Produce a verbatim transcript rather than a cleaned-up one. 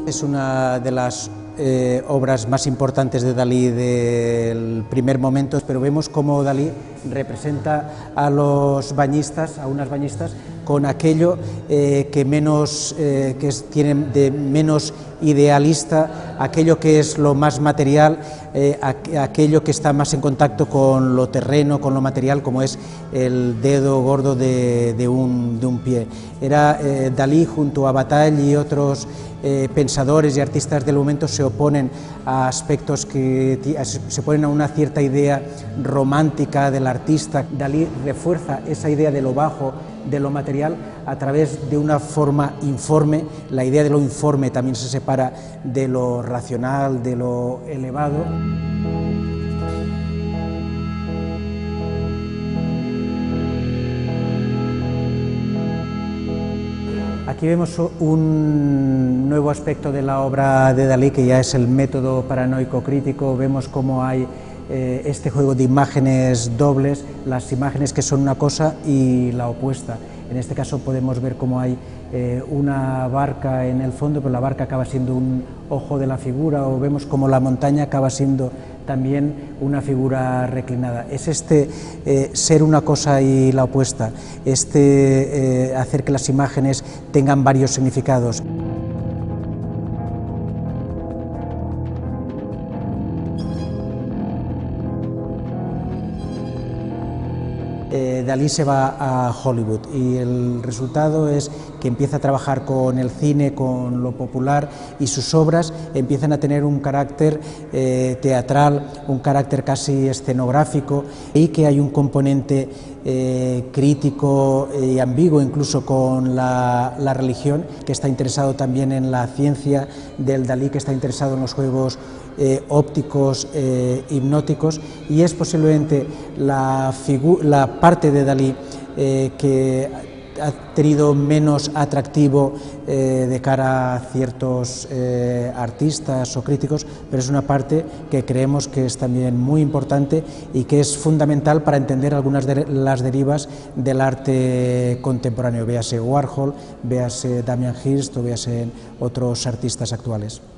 Es una de las eh, obras más importantes de Dalí del primer momento, pero vemos cómo Dalí representa a los bañistas, a unas bañistas, con aquello eh, que menos eh, que es, tienen de menos idealista, aquello que es lo más material, eh, aquello que está más en contacto con lo terreno, con lo material, como es el dedo gordo de, de, un, de un pie. Era eh, Dalí junto a Bataille y otros eh, pensadores y artistas del momento se oponen a aspectos que se oponen a una cierta idea romántica del artista. Dalí refuerza esa idea de lo bajo, de lo material, a través de una forma informe. La idea de lo informe también se separa de lo racional, de lo elevado. Aquí vemos un nuevo aspecto de la obra de Dalí, que ya es el método paranoico crítico. Vemos cómo hay eh, este juego de imágenes dobles, las imágenes que son una cosa y la opuesta. En este caso podemos ver cómo hay eh, una barca en el fondo, pero la barca acaba siendo un ojo de la figura, o vemos como la montaña acaba siendo también una figura reclinada. Es este eh, ser una cosa y la opuesta, este eh, hacer que las imágenes tengan varios significados. Eh, Dalí se va a Hollywood y el resultado es que empieza a trabajar con el cine, con lo popular, y sus obras empiezan a tener un carácter eh, teatral, un carácter casi escenográfico, y que hay un componente eh, crítico y ambiguo incluso con la, la religión, que está interesado también en la ciencia del Dalí, que está interesado en los juegos Eh, ópticos, eh, hipnóticos, y es posiblemente la, la parte de Dalí eh, que ha tenido menos atractivo eh, de cara a ciertos eh, artistas o críticos, pero es una parte que creemos que es también muy importante y que es fundamental para entender algunas de las derivas del arte contemporáneo, véase Warhol, véase Damien Hirst o véase otros artistas actuales.